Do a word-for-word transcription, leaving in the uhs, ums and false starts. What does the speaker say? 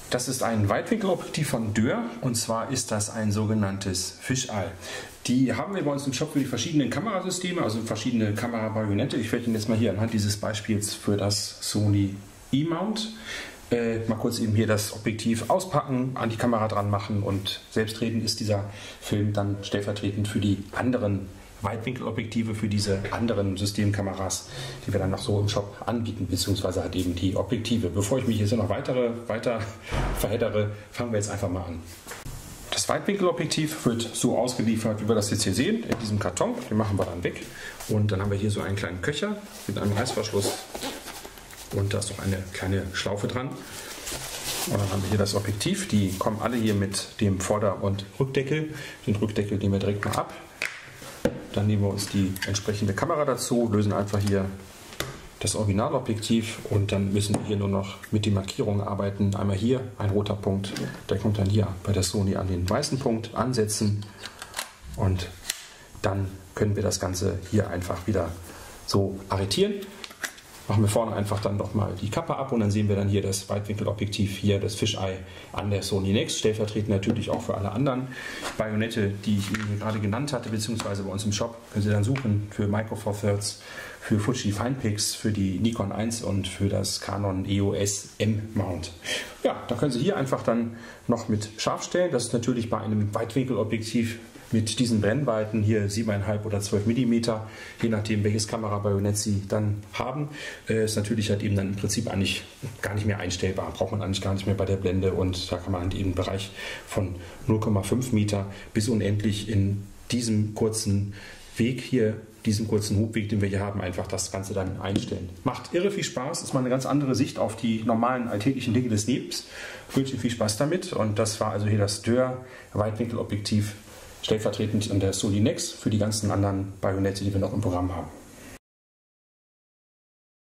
Das ist ein Weitwinkelobjektiv von Dürr und zwar ist das ein sogenanntes Fisheye. Die haben wir bei uns im Shop für die verschiedenen Kamerasysteme, also verschiedene Kamerabajonette. Ich werde Ihnen jetzt mal hier anhand dieses Beispiels für das Sony E-Mount äh, mal kurz eben hier das Objektiv auspacken, an die Kamera dran machen und selbstredend ist dieser Film dann stellvertretend für die anderen Weitwinkelobjektive, für diese anderen Systemkameras, die wir dann noch so im Shop anbieten, beziehungsweise halt eben die Objektive. Bevor ich mich jetzt noch weitere, weiter verheddere, fangen wir jetzt einfach mal an. Das Weitwinkelobjektiv wird so ausgeliefert, wie wir das jetzt hier sehen, in diesem Karton. Den machen wir dann weg. Und dann haben wir hier so einen kleinen Köcher mit einem Reißverschluss. Und da ist noch eine kleine Schlaufe dran. Und dann haben wir hier das Objektiv. Die kommen alle hier mit dem Vorder- und Rückdeckel. Den Rückdeckel nehmen wir direkt mal ab. Dann nehmen wir uns die entsprechende Kamera dazu, lösen einfach hier das Originalobjektiv und dann müssen wir hier nur noch mit den Markierungen arbeiten. Einmal hier ein roter Punkt, der kommt dann hier bei der Sony an den weißen Punkt, ansetzen und dann können wir das Ganze hier einfach wieder so arretieren. Machen wir vorne einfach dann nochmal die Kappe ab und dann sehen wir dann hier das Weitwinkelobjektiv, hier das Fisheye an der Sony Nex, stellvertretend natürlich auch für alle anderen Bajonette, die ich Ihnen gerade genannt hatte, beziehungsweise bei uns im Shop können Sie dann suchen für Micro Four Thirds, für Fuji Finepix, für die Nikon eins und für das Canon E O S M-Mount. Ja, da können Sie hier einfach dann noch mit scharf stellen. Das ist natürlich bei einem Weitwinkelobjektiv mit diesen Brennweiten hier sieben Komma fünf oder zwölf Millimeter, je nachdem welches Kamerabajonett Sie dann haben, äh, ist natürlich halt eben dann im Prinzip eigentlich gar nicht mehr einstellbar, braucht man eigentlich gar nicht mehr bei der Blende und da kann man eben im Bereich von null Komma fünf Meter bis unendlich in diesem kurzen Weg hier, diesen kurzen Hubweg, den wir hier haben, einfach das Ganze dann einstellen. Macht irre viel Spaß, ist mal eine ganz andere Sicht auf die normalen alltäglichen Dinge des Lebens. Ich wünsche Ihnen viel Spaß damit und das war also hier das Dürr Weitwinkelobjektiv stellvertretend an der Sony Nex für die ganzen anderen Bajonette, die wir noch im Programm haben.